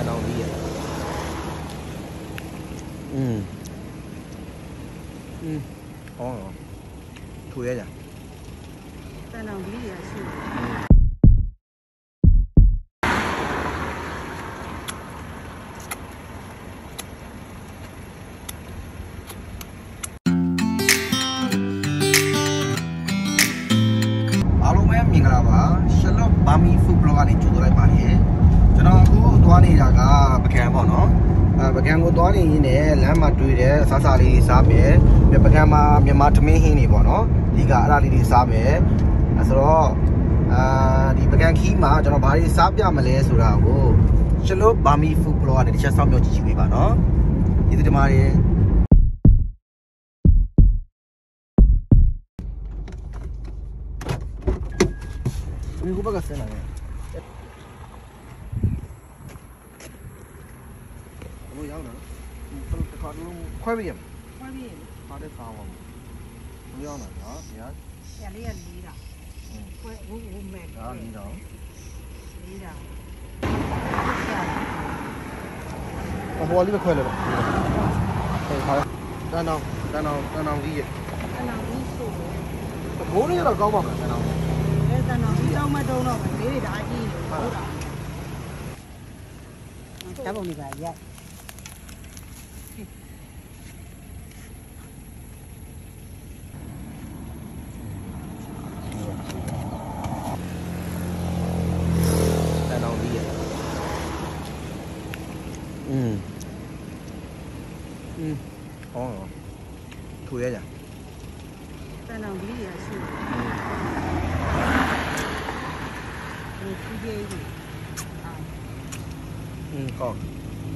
အောင်ကြီးရဟောထူရဲကြတန်အောင်ကြီးရရှိမင်္ဂလာပါရှလော့ဘာမီဖူဘလော့ကနေကြိုလိုက်ပါတယ်ကျွန်တော်အခုသွားနေတာကပကံပေါ့နော်ပကံကိုသွားနေရင်းနဲ့လမ်းမှာတွေ့တဲ့စားစားလေးစားမယ်ပကံမှာမြန်မာထမင်းဟင်းတွေပေါ့နော်ဒီကအဲ့ဒါလေးတွေစားမယ်ဆိုတော့ဒီပကံခီးမှာကျွန်တော်ဘာတွေစားပြမလဲဆိုတာကိုရှလော့ဘာမီဖူဘလော့ကနေတစ်ချက်စောင့်မျှော်ကြည့်ပေးပါနော်ဒီဒီမားရဲ့ဒီဘက်ကဆင်းလာတယ်ဘယ်လိုရောက်လဲတစ်ခါလုံးခွဲပြီးရမယ်ခွဲပြီးဟာတဲ့စားပါဘူးဘယ်ရောက်လဲနော်ဒီဟာဆရာလေးက၄တာခွဲဟိုမဲ့ဒါ၄တောင်အပေါ်လေးပဲခွဲလိုက်ပါဟုတ်ပါတန်းအောင်ကြီးရဲ့တန်အောင်ကြီးဆိုတယ်ဘိုးလေးတော့ကောင်းပါမယ်တန်းအောင်တန်အောင်ကြီးတော့မတုံးတော့ဘူးလေးတွေဒါကြီးနေဟုတ်တာဓာတ်ပုံတွေပါရိုက်ဟောထူရဲကြတန်အောင်ကြီးရရှိဒီကြီးကြီးကောင်း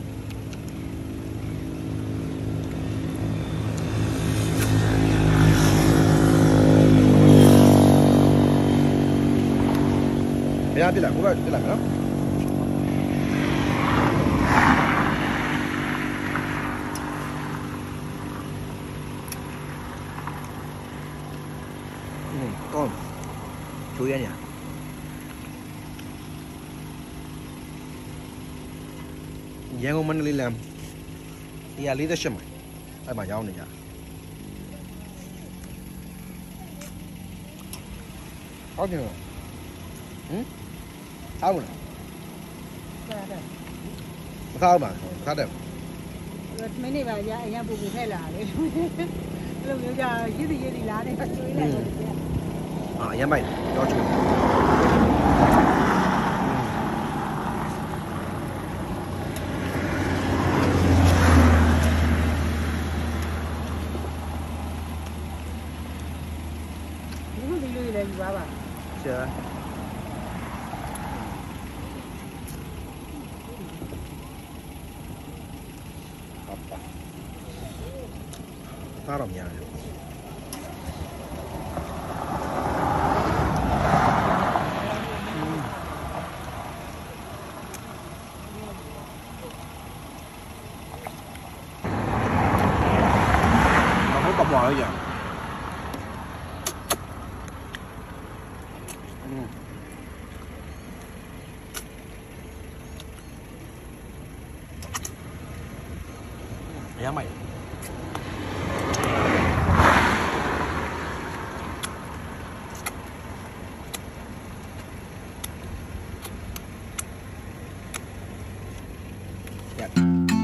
ဘယ်ရပြလာကိုပြလာနော်ကောင်းချိုးရညာရန်ကုန်မန္တလေးလမ်း148မိုင်အဲ့မှာရောက်နေကြဟုတ်တယ်စားမလားစားတယ်မစားပါဘူးစားတယ်မင်းနေပါရအရင်ပူပူထည့်လာလေအဲ့လိုမျိုးကြာရည်ရည်လာနေကျွေးလိုက်တော့ရမ်းပိုက်တော့ချိုးဒီလိုလေးယူပါပါရှာသားတော့များတယ်ကပွားရရမ်းမိုက်ရ